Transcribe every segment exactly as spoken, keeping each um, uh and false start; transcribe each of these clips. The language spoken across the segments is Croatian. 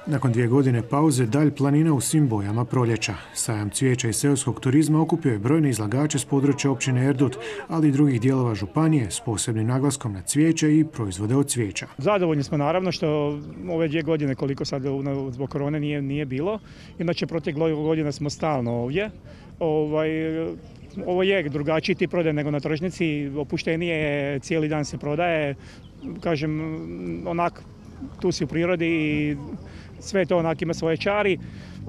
Nakon dvije godine pauze, dalj planina u svim bojama proljeća. Sajam cvijeća i seoskog turizma okupio je brojne izlagače s područja općine Erdut, ali i drugih dijelova županije s posebnim naglaskom na cvijeće i proizvode od cvijeća. Zadovoljni smo naravno što ove dvije godine koliko sad zbog korone nije, nije bilo. Inače protekle godine smo stalno ovdje. Ovaj, ovo je drugačiji tip prodaje nego na tržnici, opuštenije, cijeli dan se prodaje. Kažem, onak, tu si u prirodi i sve to onak ima svoje čari.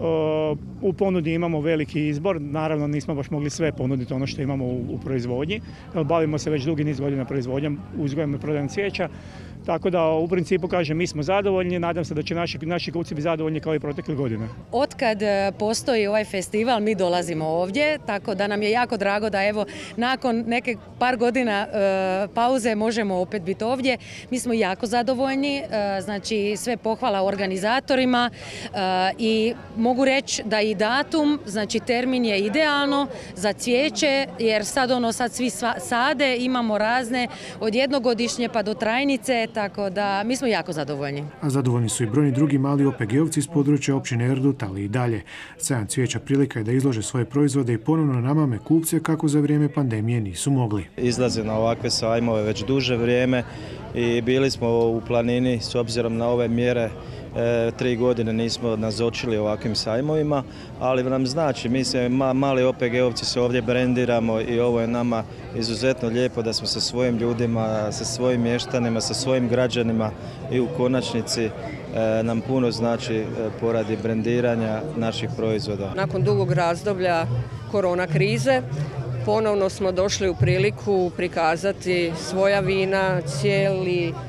U ponudi imamo veliki izbor, naravno nismo baš mogli sve ponuditi ono što imamo u, u proizvodnji. Bavimo se već dugi niz godina proizvodnjom, uzgojem i prodajom cvijeća. Tako da u principu kažem mi smo zadovoljni, nadam se da će naši, naši kupci biti zadovoljni kao i protekle godine. Otkad postoji ovaj festival mi dolazimo ovdje, tako da nam je jako drago da evo nakon neke par godina e, pauze možemo opet biti ovdje. Mi smo jako zadovoljni, e, znači sve pohvala organizatorima e, i mogu reći da i datum, znači termin je idealno za cvijeće jer sad ono sad svi sade, imamo razne od jednogodišnje pa do trajnice. Tako da mi smo jako zadovoljni. A zadovoljni su i brojni drugi mali O P G-ovci iz područja općine Erdut, ali i dalje. Sajam cvijeća prilika je da izlože svoje proizvode i ponovno namame kupce kako za vrijeme pandemije nisu mogli. Izlaze na ovakve sajmove već duže vrijeme i bili smo u planini s obzirom na ove mjere. E, tri godine nismo nazočili ovakvim sajmovima, ali nam znači, mi se mali O P G-ovci se ovdje brendiramo i ovo je nama izuzetno lijepo da smo sa svojim ljudima, sa svojim mještanima, sa svojim građanima i u konačnici e, nam puno znači poradi brendiranja naših proizvoda. Nakon dugog razdoblja korona krize ponovno smo došli u priliku prikazati svoja vina, cijeli e,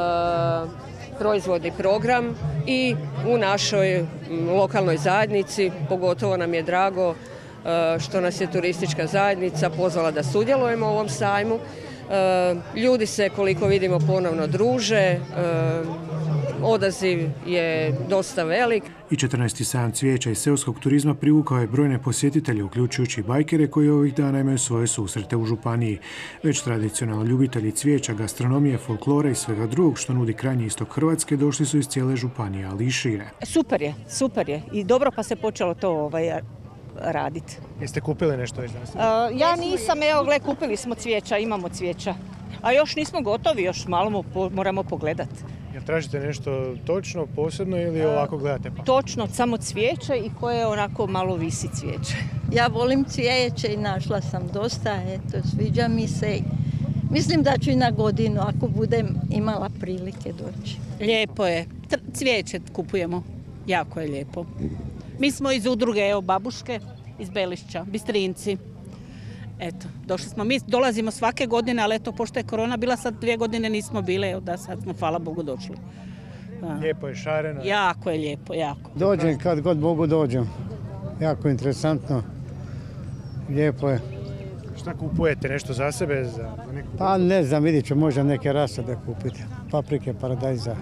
proizvodni program i u našoj lokalnoj zajednici. Pogotovo nam je drago što nas je turistička zajednica pozvala da sudjelujemo u ovom sajmu. Ljudi se, koliko vidimo, ponovno druže, odaziv je dosta velik. I četrnaesti sajam cvijeća i seoskog turizma privukao je brojne posjetitelje, uključujući i bajkere koji ovih dana imaju svoje susrete u županiji. Već tradicionalno ljubitelji cvijeća, gastronomije, folklora i svega drugog što nudi krajnji istok Hrvatske došli su iz cijele županije, ali i šire. Super je, super je i dobro pa se počelo to ovaj, raditi. Jeste kupili nešto već danas? Uh, ja nisam, evo gle, kupili smo cvijeća, imamo cvijeća. A još nismo gotovi, još malo moramo pogledati. Jel tražite nešto točno, posebno ili ovako gledate pa? Točno, samo cvijeće i koje onako malo visi cvijeće. Ja volim cvijeće i našla sam dosta, eto, sviđa mi se. Mislim da ću i na godinu, ako budem imala prilike doći. Lijepo je, cvijeće kupujemo, jako je lijepo. Mi smo iz udruge, evo, babuške, iz Belišća, Bistrinci. Eto, došli smo, mi dolazimo svake godine, ali eto, pošto je korona bila, sad dvije godine nismo bile, evo da sad smo, hvala Bogu, došli. Lijepo je, šareno. Jako je lijepo, jako. Dođem kad god mogu dođem, jako interesantno, lijepo je. Šta kupujete, nešto za sebe? Za neku... Pa ne znam, vidit ću, možda neke rasade kupiti, paprike, paradajza.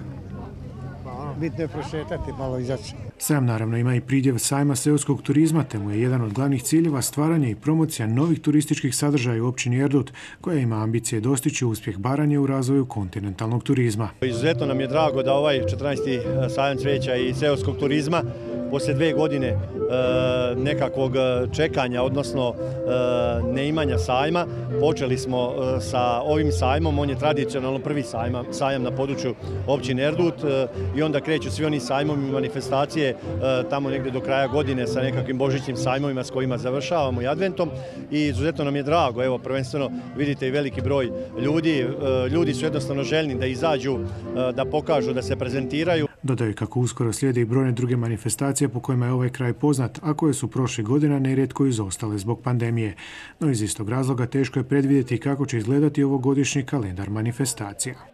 Bitno je prošetati, malo izaći. Sajam naravno ima i pridjev sajma seoskog turizma, te mu je jedan od glavnih ciljeva stvaranje i promocija novih turističkih sadržaja u općini Erdut, koja ima ambicije dostići uspjeh Baranje u razvoju kontinentalnog turizma. Izuzetno nam je drago da ovaj četrnaesti sajam cvijeća i seoskog turizma poslije dvije godine e, nekakvog čekanja, odnosno e, neimanja sajma, počeli smo e, sa ovim sajmom. On je tradicionalno prvi sajma, sajam na području općine Erdut e, i onda kreću svi oni sajmovi i manifestacije e, tamo negdje do kraja godine sa nekakvim božićnim sajmovima s kojima završavamo i adventom. I izuzetno nam je drago, evo prvenstveno vidite i veliki broj ljudi. E, ljudi su jednostavno željni da izađu, e, da pokažu, da se prezentiraju. Dodaju kako uskoro slijede i brojne druge manifestacije po kojima je ovaj kraj poznat, a koje su prošle godina nerijetko izostale zbog pandemije. No iz istog razloga teško je predvidjeti kako će izgledati ovogodišnji kalendar manifestacija.